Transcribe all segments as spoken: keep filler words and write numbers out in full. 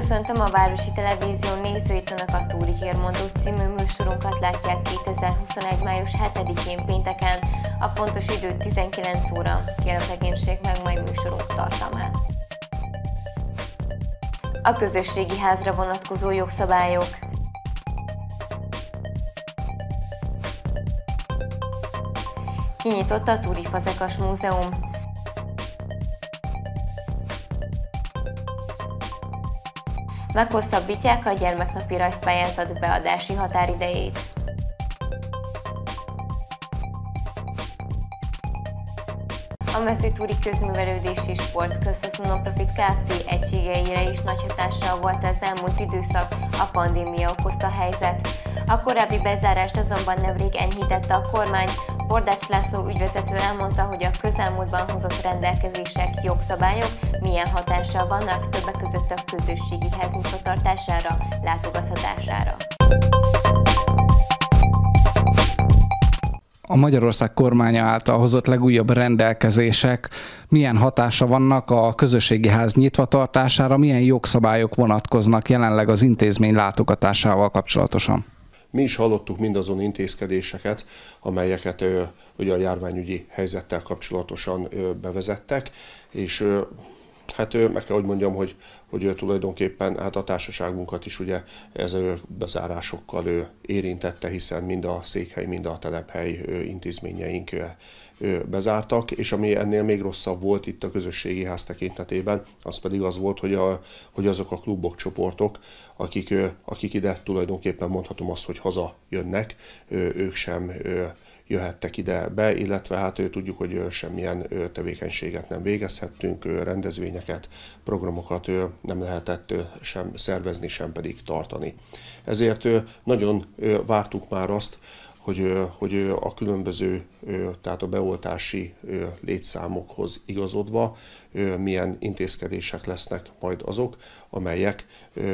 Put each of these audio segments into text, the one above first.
Köszöntöm a Városi Televízió nézőit, Önök a Túri Hírmondó című műsorunkat látják kétezer-huszonegy. május hetedikén pénteken, a pontos idő tizenkilenc óra. Kérem, tekintsék meg mai műsorunk tartalmát. A közösségi házra vonatkozó jogszabályok. Kinyitott a Túri Fazekas Múzeum. Meghosszabbítják a gyermeknapi rajzpályázat beadási határidejét. A Mezőtúri Közművelődési Sport Közhasznú Non-Profit Kft. Egységeire is nagy hatással volt az elmúlt időszak, a pandémia okozta helyzet. A korábbi bezárást azonban nemrég enyhítette a kormány. Bordács László ügyvezető elmondta, hogy a közelmúltban hozott rendelkezések, jogszabályok milyen hatással vannak, többek között a közösségi ház nyitvatartására, látogathatására. A Magyarország kormánya által hozott legújabb rendelkezések milyen hatása vannak a közösségi ház nyitvatartására, milyen jogszabályok vonatkoznak jelenleg az intézmény látogatásával kapcsolatosan? Mi is hallottuk mindazon intézkedéseket, amelyeket ugye a járványügyi helyzettel kapcsolatosan bevezettek, és hát meg kell, hogy mondjam, hogy, hogy tulajdonképpen hát a társaságunkat is ugye ez bezárásokkal érintette, hiszen mind a székhely, mind a telephely intézményeink bezártak, és ami ennél még rosszabb volt itt a közösségi ház tekintetében, az pedig az volt, hogy, a, hogy azok a klubok, csoportok, akik, akik ide tulajdonképpen mondhatom azt, hogy haza jönnek, ők sem jöhettek ide be, illetve hát tudjuk, hogy semmilyen tevékenységet nem végezhettünk, rendezvényeket, programokat nem lehetett sem szervezni, sem pedig tartani. Ezért nagyon vártuk már azt, Hogy, hogy a különböző, tehát a beoltási létszámokhoz igazodva milyen intézkedések lesznek majd azok, amelyek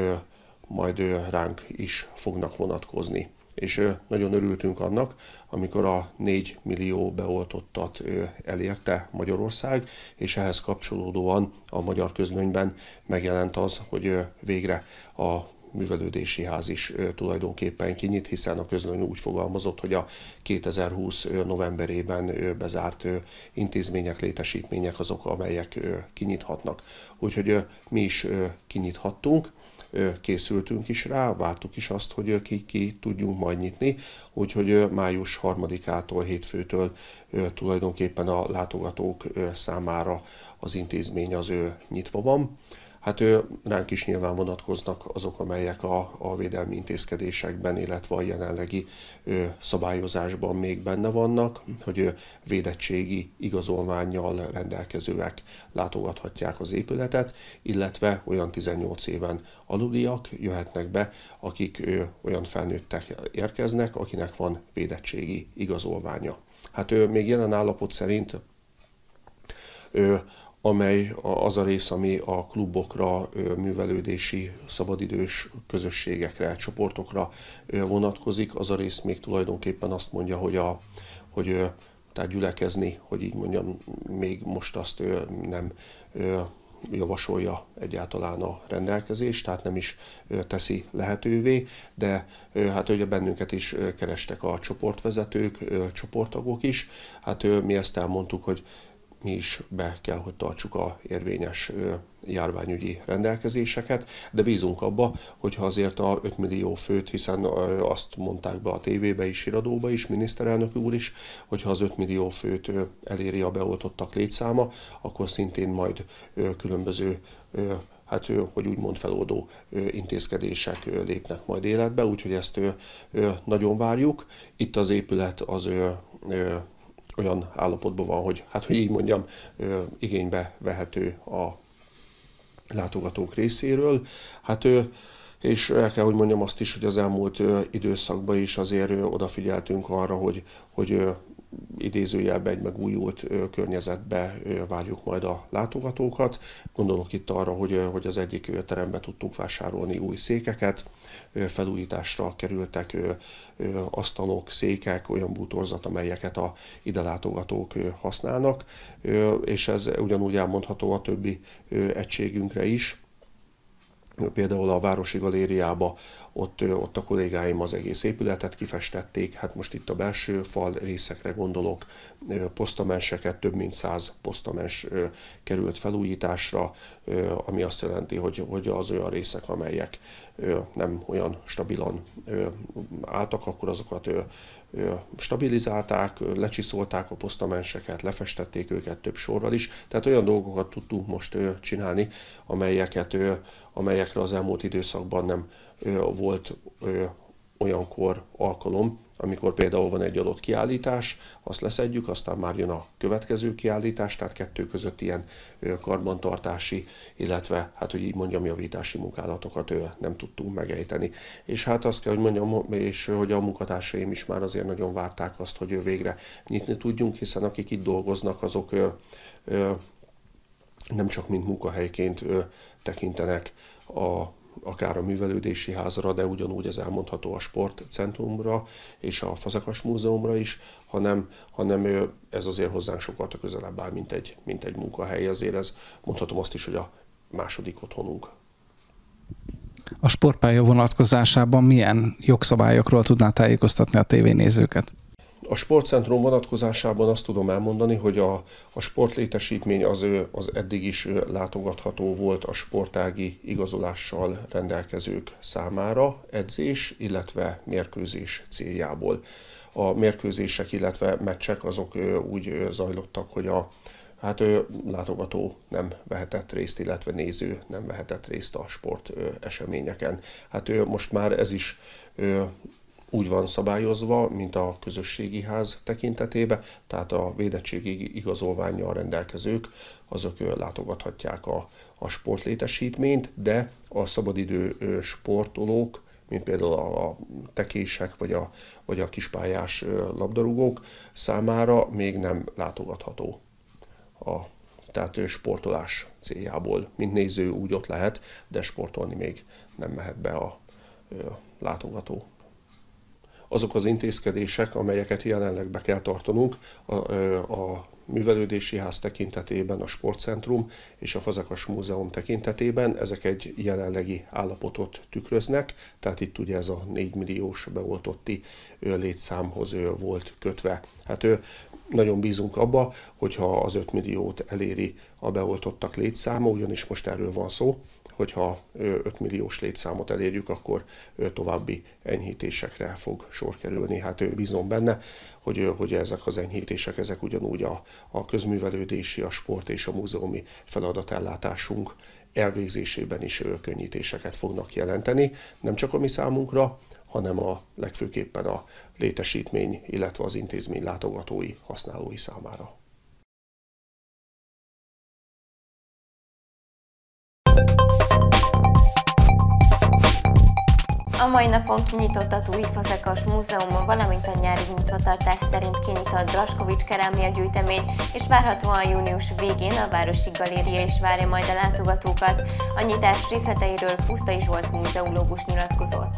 majd ránk is fognak vonatkozni. És nagyon örültünk annak, amikor a négy millió beoltottat elérte Magyarország, és ehhez kapcsolódóan a magyar közlönyben megjelent az, hogy végre a művelődési ház is tulajdonképpen kinyit, hiszen a közlöny úgy fogalmazott, hogy a kétezer-húsz novemberében bezárt intézmények, létesítmények azok, amelyek kinyithatnak. Úgyhogy mi is kinyithattunk, készültünk is rá, vártuk is azt, hogy ki, ki tudjunk majd nyitni, úgyhogy május harmadikától, hétfőtől tulajdonképpen a látogatók számára az intézmény az nyitva van. Hát ránk is nyilván vonatkoznak azok, amelyek a, a védelmi intézkedésekben, illetve a jelenlegi ö, szabályozásban még benne vannak, hogy ö, védettségi igazolvánnyal rendelkezőek látogathatják az épületet, illetve olyan tizennyolc éven aluliak jöhetnek be, akik ö, olyan felnőttek érkeznek, akinek van védettségi igazolványa. Hát ö, még jelen állapot szerint ö, amely az a rész, ami a klubokra, művelődési, szabadidős közösségekre, csoportokra vonatkozik, az a rész még tulajdonképpen azt mondja, hogy, a, hogy tehát gyülekezni, hogy így mondjam, még most azt nem javasolja egyáltalán a rendelkezés, tehát nem is teszi lehetővé, de hát ugye bennünket is kerestek a csoportvezetők, csoporttagok is, hát mi ezt elmondtuk, hogy mi is be kell, hogy tartsuk a érvényes járványügyi rendelkezéseket, de bízunk abba, hogyha azért a öt millió főt, hiszen azt mondták be a tévébe is, híradóba is, miniszterelnök úr is, hogyha az öt millió főt eléri a beoltottak létszáma, akkor szintén majd különböző, hát hogy úgymond feloldó intézkedések lépnek majd életbe, úgyhogy ezt nagyon várjuk. Itt az épület az olyan állapotban van, hogy, hát hogy így mondjam, igénybe vehető a látogatók részéről. Hát, és el kell, hogy mondjam azt is, hogy az elmúlt időszakban is azért odafigyeltünk arra, hogy, hogy idézőjelben egy megújult környezetbe várjuk majd a látogatókat. Gondolok itt arra, hogy, hogy az egyik terembe tudtunk vásárolni új székeket, felújításra kerültek asztalok, székek, olyan bútorzat, amelyeket a ide látogatók használnak, és ez ugyanúgy elmondható a többi egységünkre is. Például a Városi Galériába ott, ott a kollégáim az egész épületet kifestették, hát most itt a belső fal részekre gondolok, posztamenseket, több mint száz posztamens került felújításra, ami azt jelenti, hogy, hogy az olyan részek, amelyek nem olyan stabilan álltak, akkor azokat stabilizálták, lecsiszolták a posztamenseket, lefestették őket több sorral is, tehát olyan dolgokat tudtunk most csinálni, amelyeket, amelyekre az elmúlt időszakban nem volt olyankor alkalom, amikor például van egy adott kiállítás, azt leszedjük, aztán már jön a következő kiállítás, tehát kettő között ilyen karbantartási, illetve, hát hogy így mondjam, javítási munkálatokat nem tudtunk megejteni. És hát azt kell, hogy mondjam, és hogy a munkatársaim is már azért nagyon várták azt, hogy végre nyitni tudjunk, hiszen akik itt dolgoznak, azok nem csak mint munkahelyként tekintenek a akár a művelődési házra, de ugyanúgy ez elmondható a sportcentrumra és a Fazekas Múzeumra is, hanem, hanem ez azért hozzánk sokkal közelebb áll, mint egy, mint egy munkahely. Azért ez mondhatom azt is, hogy a második otthonunk. A sportpálya vonatkozásában milyen jogszabályokról tudná tájékoztatni a tévénézőket? A sportcentrum vonatkozásában azt tudom elmondani, hogy a, a sportlétesítmény az, az eddig is látogatható volt a sportági igazolással rendelkezők számára edzés, illetve mérkőzés céljából. A mérkőzések, illetve meccsek azok úgy zajlottak, hogy a hát, látogató nem vehetett részt, illetve néző nem vehetett részt a sport eseményeken. Hát most már ez is úgy van szabályozva, mint a közösségi ház tekintetében, tehát a védettségi igazolvánnyal rendelkezők, azok látogathatják a, a sportlétesítményt, de a szabadidő sportolók, mint például a tekések vagy a, vagy a kispályás labdarúgók számára még nem látogatható. A, tehát sportolás céljából, mint néző úgy ott lehet, de sportolni még nem mehet be a, a látogató. Azok az intézkedések, amelyeket jelenleg be kell tartanunk a, a művelődési ház tekintetében, a sportcentrum és a Fazekas Múzeum tekintetében, ezek egy jelenlegi állapotot tükröznek, tehát itt ugye ez a négy milliós beoltotti létszámhoz volt kötve. Hát nagyon bízunk abba, hogyha az öt milliót eléri a beoltottak létszáma, ugyanis most erről van szó, hogyha öt milliós létszámot elérjük, akkor további enyhítésekre fog sor kerülni. Hát bízom benne, hogy, hogy ezek az enyhítések, ezek ugyanúgy a, a közművelődési, a sport és a múzeumi feladatellátásunk elvégzésében is könnyítéseket fognak jelenteni, nem csak a mi számunkra, hanem a legfőképpen a létesítmény, illetve az intézmény látogatói, használói számára. A mai napon kinyitott a Túri Fazekas Múzeum, valamint a nyári nyitvatartás szerint kinyitott a Draskovics kerámia gyűjtemény, és várhatóan június végén a Városi Galéria is várja majd a látogatókat. A nyitás részleteiről Pusztai Zsolt múzeológus nyilatkozott.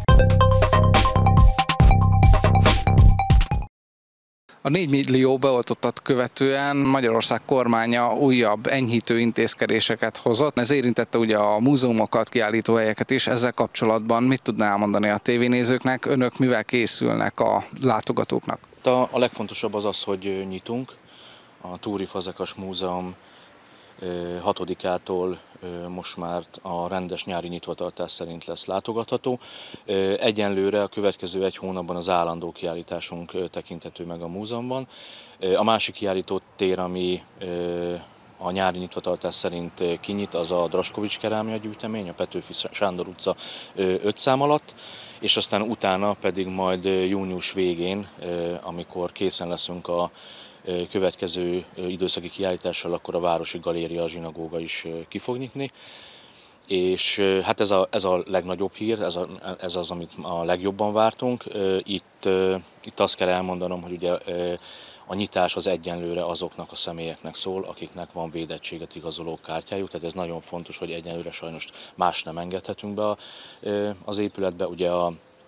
A négy millió beoltottat követően Magyarország kormánya újabb enyhítő intézkedéseket hozott. Ez érintette ugye a múzeumokat, kiállítóhelyeket is. Ezzel kapcsolatban mit tudná elmondani a tévénézőknek? Önök mivel készülnek a látogatóknak? A, a legfontosabb az az, hogy nyitunk. A Túri Fazekas Múzeum hatodikától most már a rendes nyári nyitvatartás szerint lesz látogatható. Egyenlőre a következő egy hónapban az állandó kiállításunk tekinthető meg a múzeumban. A másik kiállító tér, ami a nyári nyitvatartás szerint kinyit, az a Draskovics kerámia gyűjtemény, a Petőfi Sándor utca öt szám alatt, és aztán utána pedig majd június végén, amikor készen leszünk a következő időszaki kiállítással, akkor a Városi Galéria, a zsinagóga is ki fog nyitni. És hát ez a, ez a legnagyobb hír, ez, a, ez az, amit a legjobban vártunk. Itt, itt azt kell elmondanom, hogy ugye a nyitás az egyenlőre azoknak a személyeknek szól, akiknek van védettséget igazoló kártyájuk, tehát ez nagyon fontos, hogy egyenlőre sajnos más nem engedhetünk be az épületbe. Ugye a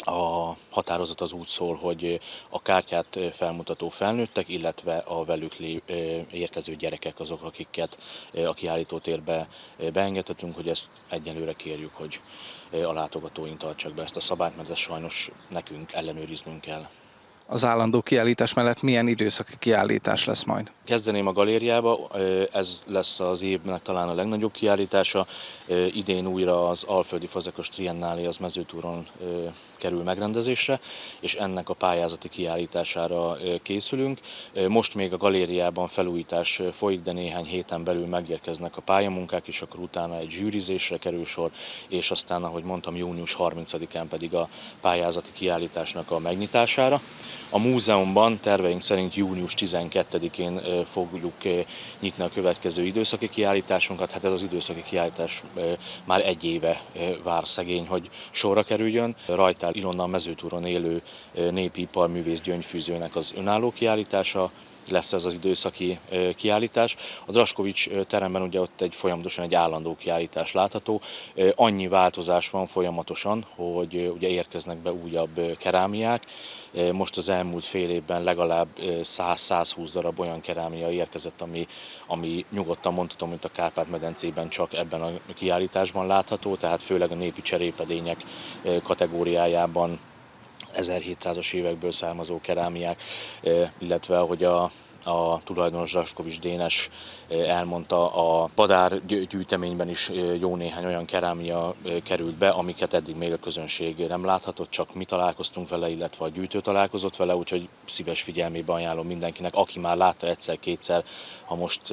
A határozat az úgy szól, hogy a kártyát felmutató felnőttek, illetve a velük érkező gyerekek azok, akiket a kiállítótérbe beengedhetünk, hogy ezt egyelőre kérjük, hogy a látogatóink tartsák be ezt a szabályt, mert ezt sajnos nekünk ellenőriznünk kell. Az állandó kiállítás mellett milyen időszaki kiállítás lesz majd? Kezdeném a galériába, ez lesz az évnek talán a legnagyobb kiállítása. Idén újra az Alföldi Fazekas Triennálé az Mezőtúron kerül megrendezésre, és ennek a pályázati kiállítására készülünk. Most még a galériában felújítás folyik, de néhány héten belül megérkeznek a pályamunkák, és akkor utána egy zsűrizésre kerül sor, és aztán, ahogy mondtam, június harmincadikán pedig a pályázati kiállításnak a megnyitására. A múzeumban terveink szerint június tizenkettedikén fogjuk nyitni a következő időszaki kiállításunkat. Hát ez az időszaki kiállítás már egy éve vár szegény, hogy sorra kerüljön. Rajtár Ilona a Mezőtúron élő népi iparművész gyöngyfűzőnek az önálló kiállítása lesz ez az időszaki kiállítás. A Draskovics teremben ugye ott egy folyamatosan egy állandó kiállítás látható. Annyi változás van folyamatosan, hogy ugye érkeznek be újabb kerámiák. Most az elmúlt fél évben legalább száz-százhúsz darab olyan kerámia érkezett, ami, ami nyugodtan mondhatom, mint a Kárpát-medencében csak ebben a kiállításban látható, tehát főleg a népi cserépedények kategóriájában ezerhétszázas évekből származó kerámiák, illetve ahogy a a tulajdonos Draskovics Dénes elmondta, a Badár gyűjteményben is jó néhány olyan kerámia került be, amiket eddig még a közönség nem láthatott, csak mi találkoztunk vele, illetve a gyűjtő találkozott vele, úgyhogy szíves figyelmébe ajánlom mindenkinek, aki már látta egyszer-kétszer, ha most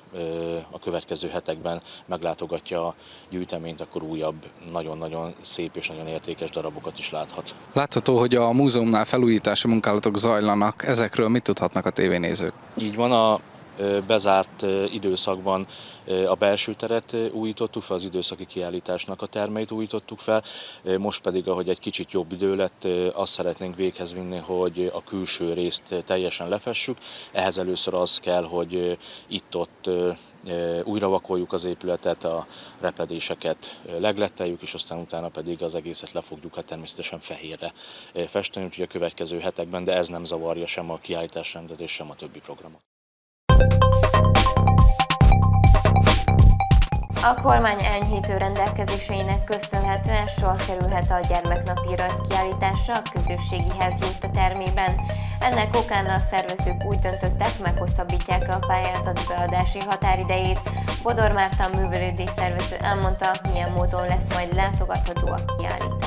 a következő hetekben meglátogatja a gyűjteményt, akkor újabb, nagyon-nagyon szép és nagyon értékes darabokat is láthat. Látható, hogy a múzeumnál felújítási munkálatok zajlanak. Ezekről mit tudhatnak a tévénézők? Így van, a bezárt időszakban a belső teret újítottuk fel, az időszaki kiállításnak a termeit újítottuk fel, most pedig, ahogy egy kicsit jobb idő lett, azt szeretnénk véghez vinni, hogy a külső részt teljesen lefessük. Ehhez először az kell, hogy itt-ott újra vakoljuk az épületet, a repedéseket legletteljük, és aztán utána pedig az egészet le fogjuk hát természetesen fehérre festeni, úgyhogy a következő hetekben, de ez nem zavarja sem a kiállításrendezést, sem a többi programot. A kormány enyhítő rendelkezéseinek köszönhetően sor kerülhet a gyermeknapi rajzkiállításra a közösségi ház Jutta termében. Ennek okán a szervezők úgy döntöttek, meghosszabbítják a pályázat beadási határidejét. Bodor Márta művelődésszervező elmondta, milyen módon lesz majd látogatható a kiállítás.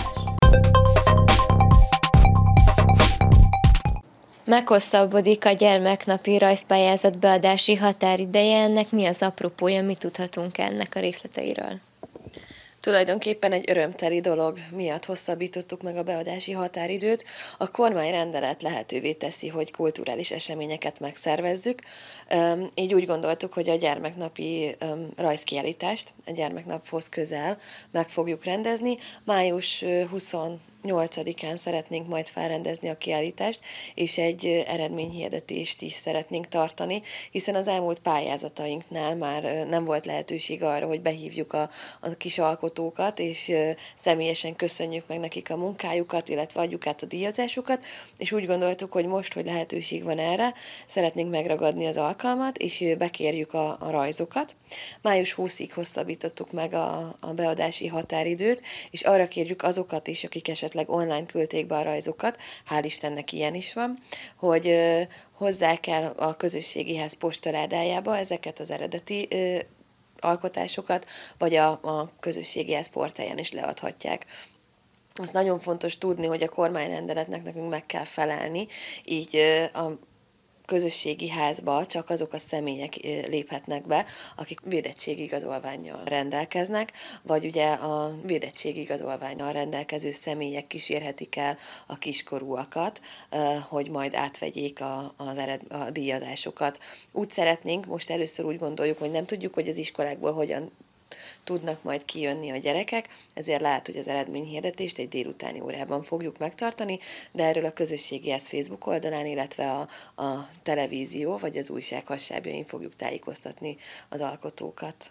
Meghosszabbodik a gyermeknapi rajzpályázat beadási határideje, ennek mi az apropója, mit tudhatunk ennek a részleteiről? Tulajdonképpen egy örömteli dolog miatt hosszabbítottuk meg a beadási határidőt. A kormányrendelet lehetővé teszi, hogy kulturális eseményeket megszervezzük. Így úgy gondoltuk, hogy a gyermeknapi rajzkiállítást a gyermeknaphoz közel meg fogjuk rendezni. május huszonnyolcadikán szeretnénk majd felrendezni a kiállítást, és egy eredményhirdetést is szeretnénk tartani, hiszen az elmúlt pályázatainknál már nem volt lehetőség arra, hogy behívjuk a, a kis alkotókat, és személyesen köszönjük meg nekik a munkájukat, illetve adjuk át a díjazásukat, és úgy gondoltuk, hogy most, hogy lehetőség van erre, szeretnénk megragadni az alkalmat, és bekérjük a, a rajzokat. május huszadikáig hosszabbítottuk meg a, a beadási határidőt, és arra kérjük azokat is, akik esetleg online küldték be a rajzokat, hál' Istennek ilyen is van, hogy hozzák el a közösségi ház postaládájába ezeket az eredeti ö, alkotásokat, vagy a, a közösségi ház portáján is leadhatják. Az nagyon fontos tudni, hogy a kormányrendeletnek nekünk meg kell felelni, így ö, a közösségi házba csak azok a személyek léphetnek be, akik védettségigazolvánnyal rendelkeznek, vagy ugye a védettségigazolvánnyal rendelkező személyek kísérhetik el a kiskorúakat, hogy majd átvegyék a, az ered, a díjazásokat. Úgy szeretnénk, most először úgy gondoljuk, hogy nem tudjuk, hogy az iskolákból hogyan tudnak majd kijönni a gyerekek, ezért lehet, hogy az eredményhirdetést egy délutáni órában fogjuk megtartani, de erről a közösségi ház Facebook oldalán, illetve a, a televízió vagy az újság hasábjain fogjuk tájékoztatni az alkotókat.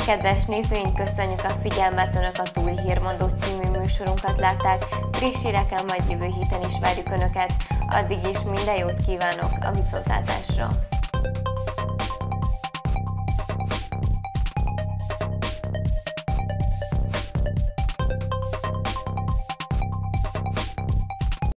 Kedves nézőink, köszönjük a figyelmet, Önök a Túli Hírmondó című műsorunkat látták. Friss híreken majd jövő héten is várjuk Önöket. Addig is minden jót kívánok a viszontlátásra!